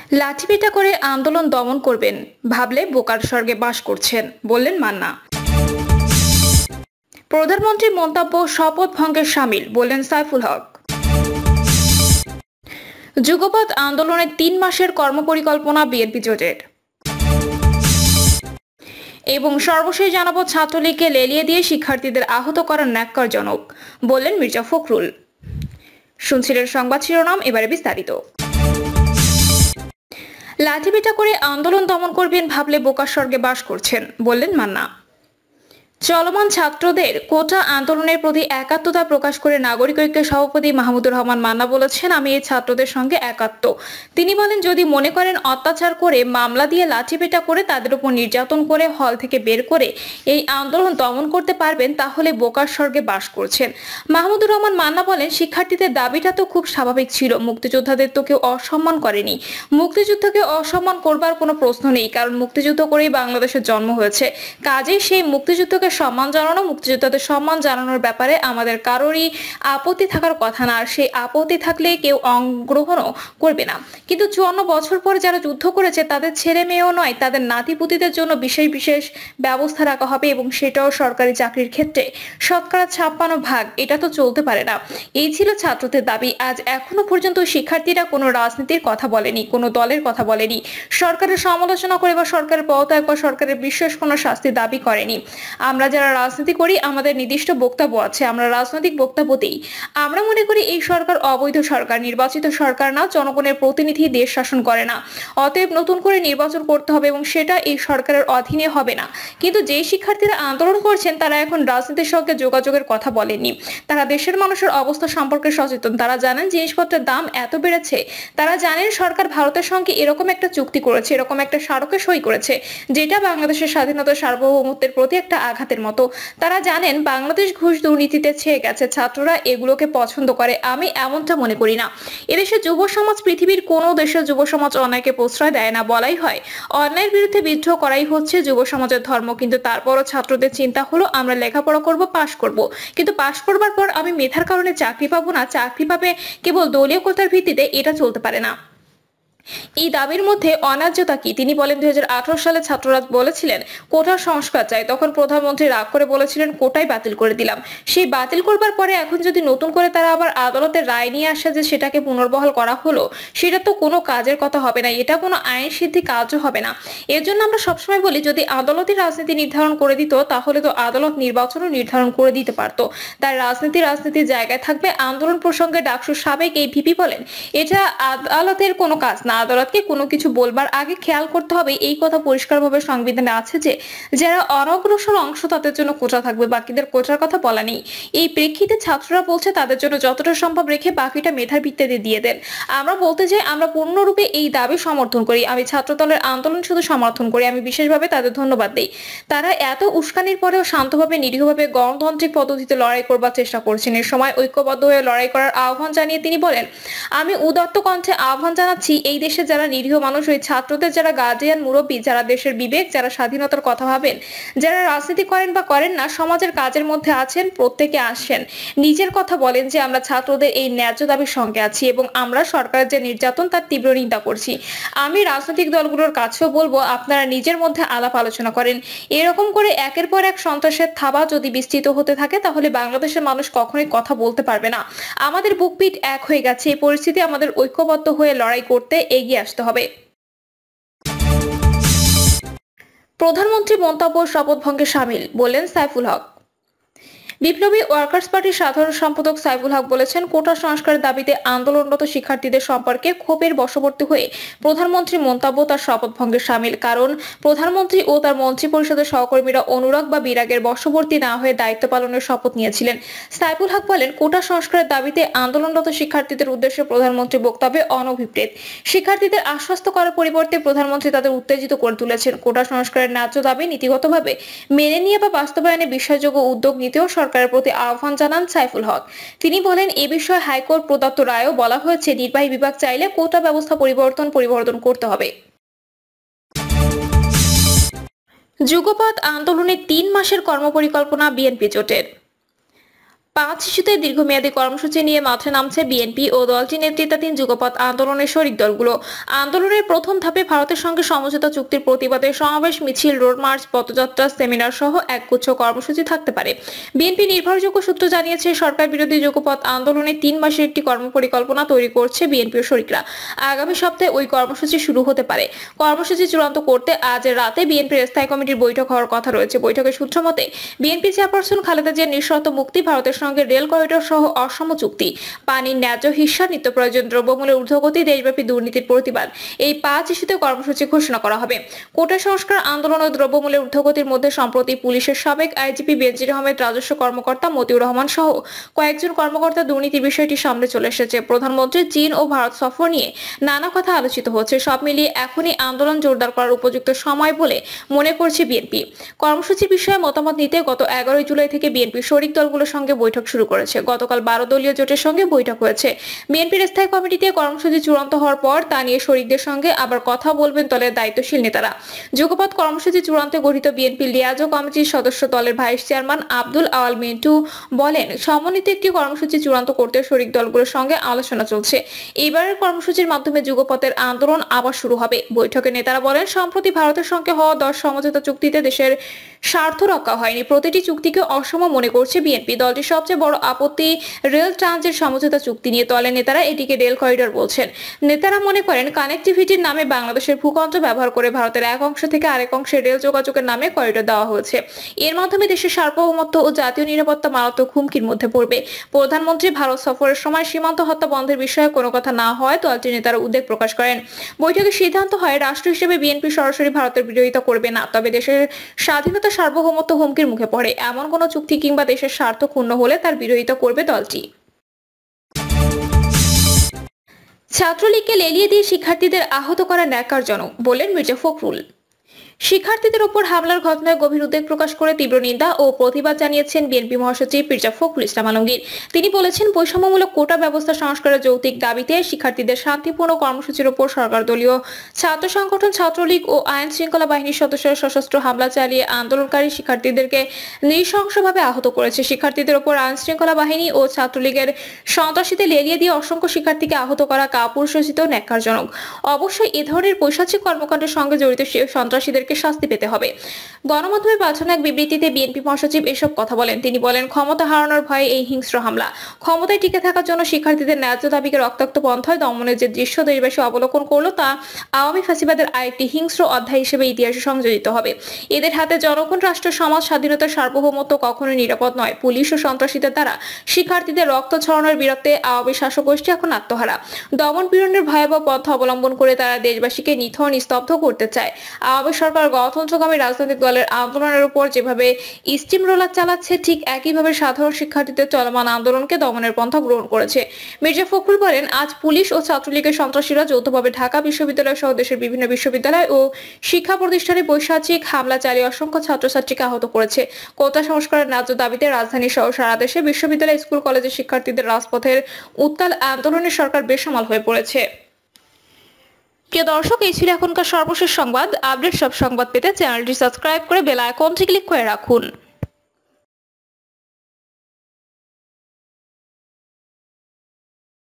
লাঠিপেটা করে আন্দোলন দমন করবেন ভাবলে বোকার স্বর্গে বাস করছেন, বললেন মান্না। প্রধানমন্ত্রীর মন্তব্য শপথ ভঙ্গের শামিল, বললেন সাইফুল হক। যুগপৎ আন্দোলনের ৩ মাসের কর্মপরিকল্পনা বিএনপি জোটের। এবং সর্বশেষ জানাবো, ছাত্রলীগকে লেলিয়ে দিয়ে শিক্ষার্থীদের আহত করা ন্যাক্কারজনক, বললেন মির্জা ফখরুল। শুনছিলেন সংবাদ শিরোনাম, এবারে বিস্তারিত। লাঠিপেটা করে আন্দোলন দমন করবেন ভাবলে বোকার স্বর্গে বাস করছেন, বললেন মান্না। চলমান ছাত্রদের কোটা আন্দোলনের প্রতি একাত্মতা প্রকাশ করে নাগরিক ঐক্যের সভাপতি মাহমুদুর রহমান মান্না বলেছেন, আমি এই ছাত্রদের সঙ্গে একাত্ম। তিনি বলেন, যদি মনে করেন অত্যাচার করে, মামলা দিয়ে লাঠিপেটা করে, তাদের উপর নির্যাতন করে, হল থেকে বের করে এই আন্দোলন দমন করতে পারবেন, তাহলে বোকার স্বর্গে বাস করছেন। মাহমুদুর রহমান মান্না বলেন, শিক্ষার্থীদের দাবিটা তো খুব স্বাভাবিক ছিল, মুক্তিযোদ্ধাদের তো কেউ অসম্মান করেনি, মুক্তিযুদ্ধকে অসম্মান করবার কোনো প্রশ্ন নেই, কারণ মুক্তিযুদ্ধ করেই বাংলাদেশের জন্ম হয়েছে। কাজেই সেই মুক্তিযুদ্ধকে সম্মান জানানো, মুক্তিযোদ্ধাদের সম্মান জানানোর ব্যাপারে আমাদের কারোরই আপত্তি থাকার কথা না। আর সেই আপত্তি থাকলে কেউ অংশগ্রহণও করবে না। কিন্তু ৫৪ বছর পরে যারা যুদ্ধ করেছে তাদের ছেলে মেয়েও নয়, তাদের নাতিপুতিদের জন্য বিশেষ বিশেষ ব্যবস্থা রাখা হবে, এবং সেটাও সরকারি চাকরির ক্ষেত্রে ৫৫%। এটা তো চলতে পারে না। এই ছিল ছাত্রদের দাবি। আজ এখনো পর্যন্ত শিক্ষার্থীরা কোনো রাজনীতির কথা বলেনি, কোনো দলের কথা বলেনি, সরকারের সমালোচনা করে বা সরকারের পদত্যাগ বা সরকারের বিশেষ কোনো শাস্তি দাবি করেনি। আমরা যারা রাজনীতি করি আমাদের নির্দিষ্ট বক্তব্য আছে, আমরা রাজনৈতিক বক্তব্য দিই। আমরা মনে করি এই সরকার অবৈধ সরকার, নির্বাচিত সরকার না, জনগণের প্রতিনিধি দেশ শাসন করে না। অতএব নতুন করে নির্বাচন করতে হবে, এবং সেটা এই সরকারের অধীনে হবে না। কিন্তু যে শিক্ষার্থীরা আন্দোলন করছেন তারা এখন রাজনীতির সঙ্গে যোগাযোগের কথা বলেননি। তারা দেশের মানুষের অবস্থা সম্পর্কে সচেতন। তারা জানেন জিনিসপত্রের দাম এত বেড়েছে। তারা জানেন সরকার ভারতের সঙ্গে এরকম একটা চুক্তি করেছে, এরকম একটা স্মারকে সই করেছে, যেটা বাংলাদেশের স্বাধীনতা সার্বভৌমত্বের প্রতি একটা আঘাতের মতো। তারা জানেন বাংলাদেশ ঘুষ দুর্নীতিতে ছেয়ে গেছে। ছাত্ররা এগুলোকে পছন্দ করে, আমি এমনটা মনে করি না। এদেশের যুব সমাজ পৃথিবীর কোনো দেশের যুব সমাজ অন্যায়কে প্রশ্রয় দেয় না, বলাই হয় অন্যায়ের বিরুদ্ধে বিদ্রোহ করাই হচ্ছে যুব সমাজের ধর্ম। কিন্তু তারপরও ছাত্রদের চিন্তা হলো, আমরা লেখাপড়া করব, পাশ করব, কিন্তু পাশ করবার পর আমি মেধার কারণে চাকরি পাবো না, চাকরি পাবে কেবল দলীয় কোটার ভিত্তিতে, এটা চলতে পারে না। এই দাবির মধ্যে অন্যায্যতা কি? তিনি বলেন, 2018 সালে ছাত্ররা বলেছিলেন কোটার সংস্কার চাই, তখন প্রধানমন্ত্রী রাগ করে বলেছিলেন কোটাই বাতিল করে দিলাম। সেই বাতিল করবার পরে এখন যদি নতুন করে তারা আবার আদালতের রায় নিয়ে আসে যে সেটাকে পুনর্বহাল করা হলো, সেটা তো কোনো কাজের কথা হবে না, এটা কোনো আইন সিদ্ধি কাজও হবে না। এর জন্য আমরা সবসময় বলি, যদি আদালতের রাজনীতি নির্ধারণ করে দিত তাহলে তো আদালত নির্বাচনও নির্ধারণ করে দিতে পারতো। তার রাজনীতির জায়গায় থাকবে। আন্দোলন প্রসঙ্গে ডাকসুর সাবেক এই ভিপি বলেন, এটা আদালতের কোনো কাজ না, আদালতকে কোনো কিছু বলবার আগে খেয়াল করতে হবে। এই কথা পরিষ্কারভাবে সংবিধানে আছে যে যারা অনগ্রসর অংশ তাদের জন্য কোটা থাকবে, বাকিদের কোটার কথা বলা নেই। এই প্রেক্ষিতে ছাত্ররা বলছে তাদের জন্য যতটা সম্ভব রেখে বাকিটা মেধার ভিত্তিতে দিয়ে দেন। আমরা বলতে চাই, আমরা পূর্ণরূপে এই দাবি সমর্থন করি। আমি ছাত্র দলের আন্দোলন শুধু সমর্থন করি, আমি বিশেষভাবে তাদের ধন্যবাদ দিই। তারা এত উস্কানির পরেও শান্তভাবে, নিরীহভাবে গণতান্ত্রিক পদ্ধতিতে লড়াই করবার চেষ্টা করছেন। এর সময় ঐক্যবদ্ধ হয়ে লড়াই করার আহ্বান জানিয়ে তিনি বলেন, আমি উদাত্ত কণ্ঠে আহ্বান জানাচ্ছি এই দেশে যারা নিরীহ মানুষ, ওই ছাত্রদের, যারা গার্জিয়ান, মুরব্বী, যারা দেশের বিবেক, যারা স্বাধীনতার কথা ভাবেন, যারা রাজনীতি করেন বা করেন না, সমাজের কাজের মধ্যে আছেন, প্রত্যেকে আসেন, নিজের কথা বলেন যে আমরা ছাত্রদের এই ন্যায্য দাবির সঙ্গে আছি এবং আমরা সরকারের যে নির্যাতন তার তীব্র নিন্দা করছি। আমি রাজনৈতিক দলগুলোর কাছেও বলবো, আপনারা নিজের মধ্যে আলাপ আলোচনা করেন। এরকম করে একের পর এক সন্ত্রাসের থাবা যদি বিস্তৃত হতে থাকে তাহলে বাংলাদেশের মানুষ কখনোই কথা বলতে পারবে না। আমাদের বুকপিট এক হয়ে গেছে। এই পরিস্থিতি আমাদের ঐক্যবদ্ধ হয়ে লড়াই করতে এগিয়ে আসতে হবে। প্রধানমন্ত্রী মন্তব্য শপথ ভঙ্গে শামিল, বললেন সাইফুল হক। বিপ্লবী ওয়ার্কার্স পার্টির সাধারণ সম্পাদক সাইফুল হক বলেছেন, কোটা সংস্কারের দাবিতে আন্দোলনরত শিক্ষার্থীদের সম্পর্কে ক্ষোভের বশবর্তী হয়ে প্রধানমন্ত্রীর মন্তব্য তার শপথ ভঙ্গের শামিল। কারণ প্রধানমন্ত্রী ও তার মন্ত্রী পরিষদের সহকর্মীরা অনুরাগ বা বিরাগের বশবর্তী না হয়ে দায়িত্ব পালনের শপথ নিয়েছিলেন। সাইফুল হক বলেন, কোটা সংস্কারের দাবিতে আন্দোলনরত শিক্ষার্থীদের উদ্দেশ্যে প্রধানমন্ত্রী বক্তব্যে অনভিপ্রেত। শিক্ষার্থীদের আশ্বস্ত করার পরিবর্তে প্রধানমন্ত্রী তাদের উত্তেজিত করে তুলেছেন। কোটা সংস্কারের ন্যায্য দাবি নীতিগতভাবে মেনে নিয়ে বা বাস্তবায়নে বিশ্বাসযোগ্য উদ্যোগ নিতেও সরকারের প্রতি আহ্বান জানান সাইফুল হক। তিনি বলেন, এ বিষয়ে হাইকোর্ট প্রদত্ত রায়েও বলা হয়েছে, নির্বাহী বিভাগ চাইলে কোটা ব্যবস্থা পরিবর্তন করতে হবে। যুগপৎ আন্দোলনের ৩ মাসের কর্মপরিকল্পনা বিএনপি জোটের। 5 ইস্যুতে দীর্ঘমেয়াদী কর্মসূচি নিয়ে মাঠে নামছে বিএনপি ও দলটির নেতৃত্বাধীন যুগপৎ আন্দোলনের শরিক দলগুলো। আন্দোলনের প্রথম ধাপে ভারতের সঙ্গে সমঝোতা চুক্তির প্রতিবাদে সমাবেশ, মিছিল, রোড মার্চ, পদযাত্রা, সেমিনার সহ একগুচ্ছ কর্মসূচি থাকতে পারে। বিএনপি নির্ভরযোগ্য সূত্র জানিয়েছে, সরকার বিরোধী যুগপৎ আন্দোলনে 3 মাসের একটি কর্মপরিকল্পনা তৈরি করছে বিএনপি ও শরিকরা। আগামী সপ্তাহে ওই কর্মসূচি শুরু হতে পারে। কর্মসূচি চূড়ান্ত করতে আজ রাতে বিএনপির স্থায়ী কমিটির বৈঠক হওয়ার কথা রয়েছে। বৈঠকের সূত্র মতে বিএনপি চেয়ারপারসন খালেদা জিয়ার নিঃশর্ত মুক্তি, ভারতের সঙ্গে রেল করিডোর সহ অসম চুক্তি, পানির ন্যায্য হিস্যা, নিত্য প্রয়োজন দ্রব্যমূল্যের ঊর্ধ্বগতি, দেশব্যাপী দুর্নীতির প্রতিবাদ, এই 5 ইস্যুতে কর্মসূচি ঘোষণা করা হবে। কোটা সংস্কার আন্দোলন ও দ্রব্যমূল্যের ঊর্ধ্বগতির মধ্যে সম্প্রতি পুলিশের সাবেক আইজিপি বেনজির আহমেদ, রাজস্ব কর্মকর্তা মতিউর রহমান সহ কয়েকজন কর্মকর্তা দুর্নীতির বিষয়টি সামনে চলে এসেছে। প্রধানমন্ত্রী চীন ও ভারত সফর নিয়ে নানা কথা আলোচিত হচ্ছে। সব মিলিয়ে এখনই আন্দোলন জোরদার করার উপযুক্ত সময় বলে মনে করছে বিএনপি। কর্মসূচির বিষয়ে মতামত নিতে গত 11 জুলাই থেকে বিএনপি শরিক দলগুলোর সঙ্গে বৈঠক শুরু করেছে। গতকাল 12 দলীয় জোটের সঙ্গে বৈঠক হয়েছে। বিএনপির স্থায়ী কমিটিতে কর্মসূচি চূড়ান্ত হওয়ার পর তা নিয়ে শরিকদের সঙ্গে আবার কথা বলবেন দলের দায়িত্বশীল নেতারা। যুগপৎ কর্মসূচি চূড়ান্তে গঠিত বিএনপি লিয়াজো কমিটির সদস্য দলের ভাইস চেয়ারম্যান আব্দুল আওয়াল মিন্টু বলেন, সমন্বিত একটি কর্মসূচি চূড়ান্ত করতে শরিক দলগুলোর সঙ্গে আলোচনা চলছে। এবারের কর্মসূচির মাধ্যমে যুগপথের আন্দোলন আবার শুরু হবে। বৈঠকে নেতারা বলেন, সম্প্রতি ভারতের সঙ্গে হওয়া 10 সমঝোতা চুক্তিতে দেশের স্বার্থ রক্ষা হয়নি। প্রতিটি চুক্তিকে অসম মনে করছে বিএনপি। দলটির সবচেয়ে বড় আপত্তি রেল ট্রানজিট সমঝোতা চুক্তি নিয়ে। দলের নেতারা এটিকে রেল করিডোর বলছেন। নেতারা মনে করেন, কানেক্টিভিটির নামে বাংলাদেশের ভূখণ্ড ব্যবহার করে ভারতের এক অংশ থেকে আরেক অংশে রেল যোগাযোগের নামে করিডোর দেওয়া হয়েছে। এর মাধ্যমে দেশের সার্বভৌমত্ব ও জাতীয় নিরাপত্তা মারাত্মক হুমকির মধ্যে পড়বে। প্রধানমন্ত্রী ভারত সফরের সময় সীমান্ত হত্যা বন্ধের বিষয়ে কোনো কথা না হয় দলটির নেতারা উদ্বেগ প্রকাশ করেন। বৈঠকে সিদ্ধান্ত হয়, রাষ্ট্র হিসেবে বিএনপি সরাসরি ভারতের বিরোধিতা করবে না, তবে দেশের স্বাধীনতা, সার্বভৌমত্ব হুমকির মুখে পড়ে এমন কোন চুক্তি কিংবা দেশের স্বার্থ ক্ষুণ্ণ হলে তার বিরোধিতা করবে দলটি। ছাত্রলীগকে লেলিয়ে দিয়ে শিক্ষার্থীদের আহত করা ন্যাক্কারজনক বললেন মির্জা ফখরুল। শিক্ষার্থীদের উপর হামলার ঘটনায় গভীর উদ্বেগ প্রকাশ করে তীব্র নিন্দা ও প্রতিবাদ জানিয়েছেন বিএনপি মহাসচিব মির্জা ফখরুল ইসলাম আলমগীর। তিনি বলেছেন, বৈষম্যমূলক কোটা ব্যবস্থা সংস্কারের যৌক্তিক দাবিতে শিক্ষার্থীদের শান্তিপূর্ণ কর্মসূচির উপর সরকার দলীয় ছাত্র সংগঠন ছাত্রলীগ ও আইন শৃঙ্খলা বাহিনীর সদস্যরা সশস্ত্র হামলা চালিয়ে আন্দোলনকারী শিক্ষার্থীদেরকে নৃশংসভাবে আহত করেছে। শিক্ষার্থীদের উপর আইন শৃঙ্খলা বাহিনী ও ছাত্রলীগের সন্ত্রাসীদের লেলিয়ে দিয়ে অসংখ্য শিক্ষার্থীকে আহত করা কাপুরুষোচিত, ন্যাক্কারজনক। অবশ্যই এ ধরনের পৈশাচিক কর্মকাণ্ডের সঙ্গে জড়িত সন্ত্রাসীদের শাস্তি পেতে হবে। গণমাধ্যমে পাঠানো এক বিবৃতিতে বিএনপি মহাসচিব এসব কথা বলেন। তিনি বলেন, ক্ষমতা হারানোর ভয়ে এই হিংস্র হামলা। ক্ষমতায় টিকে থাকার জন্য শিক্ষার্থীদের ন্যায্য দাবিকে রক্তাক্ত পন্থায় দমনের যে দৃশ্য দেশবাসী অবলোকন করলো তা আওয়ামী ফ্যাসিবাদের আরেকটি হিংস্র অধ্যায় হিসেবে ইতিহাসে সংযোজিত হবে। এদের হাতে জনগণ, রাষ্ট্র, সমাজ, স্বাধীনতার সার্বভৌমত্ব কখনোই নিরাপদ নয়। পুলিশ ও সন্ত্রাসীদের দ্বারা শিক্ষার্থীদের রক্ত ঝরানোর বিরুদ্ধে আওয়ামী শাসক গোষ্ঠী এখন আত্মহারা। দমন পীড়নের ভয়াবহ পন্থা অবলম্বন করে তারা দেশবাসীকে নিথর নিস্তব্ধ করতে চায়। আওয়ামী সরকার গণতন্ত্রকামী রাজনৈতিক দলের আন্দোলনের উপর যেভাবে স্টিম রোলার চালাচ্ছে, ঠিক একইভাবে সাধারণ শিক্ষার্থীদের চলমান আন্দোলনকে দমনের পন্থা গ্রহণ করেছে। মির্জা ফখরুল বলেন, আজ পুলিশ ও ছাত্রলীগের সন্ত্রাসীরা যৌথভাবে ঢাকা বিশ্ববিদ্যালয় সহ দেশের বিভিন্ন বিশ্ববিদ্যালয় ও শিক্ষা প্রতিষ্ঠানে বৈশাচিক হামলা চালিয়ে অসংখ্য ছাত্রছাত্রীকে আহত করেছে। কোটা সংস্কারের ন্যায্য দাবিতে রাজধানী সহ সারা দেশে বিশ্ববিদ্যালয়, স্কুল, কলেজের শিক্ষার্থীদের রাজপথের উত্তাল আন্দোলনে সরকার বেসামাল হয়ে পড়েছে। প্রিয় দর্শক, এই ছিল এখনকার সর্বশেষ সংবাদ। আপডেট সব সংবাদ পেতে চ্যানেলটি সাবস্ক্রাইব করে বেল আইকনটি ক্লিক করে রাখুন।